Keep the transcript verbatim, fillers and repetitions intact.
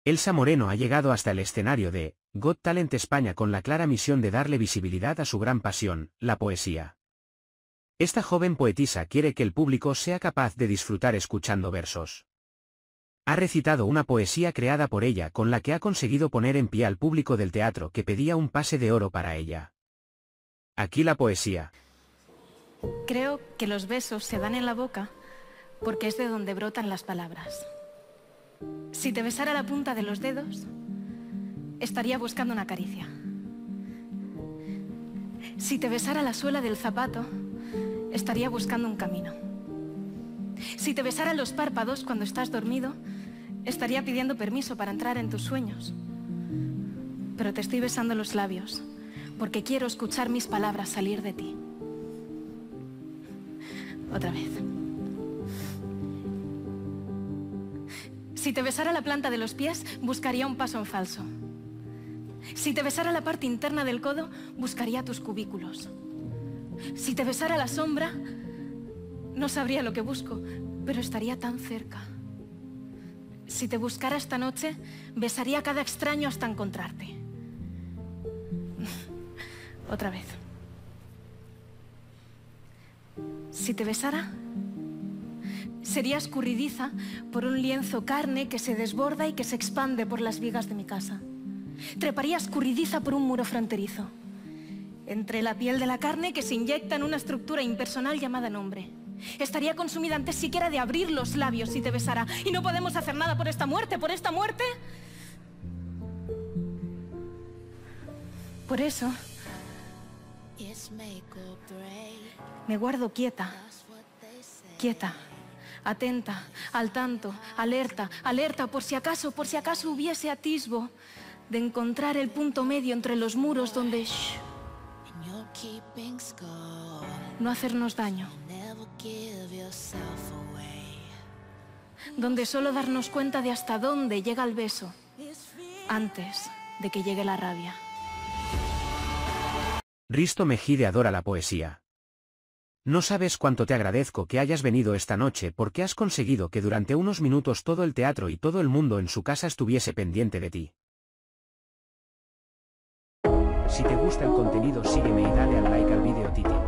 Elsa Moreno ha llegado hasta el escenario de Got Talent España con la clara misión de darle visibilidad a su gran pasión, la poesía. Esta joven poetisa quiere que el público sea capaz de disfrutar escuchando versos. Ha recitado una poesía creada por ella con la que ha conseguido poner en pie al público del teatro que pedía un pase de oro para ella. Aquí la poesía. Creo que los besos se dan en la boca porque es de donde brotan las palabras. Si te besara la punta de los dedos, estaría buscando una caricia. Si te besara la suela del zapato, estaría buscando un camino. Si te besara los párpados cuando estás dormido, estaría pidiendo permiso para entrar en tus sueños. Pero te estoy besando los labios porque quiero escuchar mis palabras salir de ti. Otra vez. Si te besara la planta de los pies, buscaría un paso en falso. Si te besara la parte interna del codo, buscaría tus cubículos. Si te besara la sombra, no sabría lo que busco, pero estaría tan cerca. Si te buscara esta noche, besaría a cada extraño hasta encontrarte. Otra vez. Si te besara, sería escurridiza por un lienzo carne que se desborda y que se expande por las vigas de mi casa. Treparía escurridiza por un muro fronterizo, entre la piel de la carne que se inyecta en una estructura impersonal llamada nombre. Estaría consumida antes siquiera de abrir los labios si te besara. Y no podemos hacer nada por esta muerte, por esta muerte. Por eso me guardo quieta, quieta, atenta, al tanto, alerta, alerta, por si acaso, por si acaso hubiese atisbo de encontrar el punto medio entre los muros donde shh, no hacernos daño, donde solo darnos cuenta de hasta dónde llega el beso antes de que llegue la rabia. Risto Mejide adora la poesía. No sabes cuánto te agradezco que hayas venido esta noche porque has conseguido que durante unos minutos todo el teatro y todo el mundo en su casa estuviese pendiente de ti. Si te gusta el contenido sígueme y dale al like al vídeo Titi.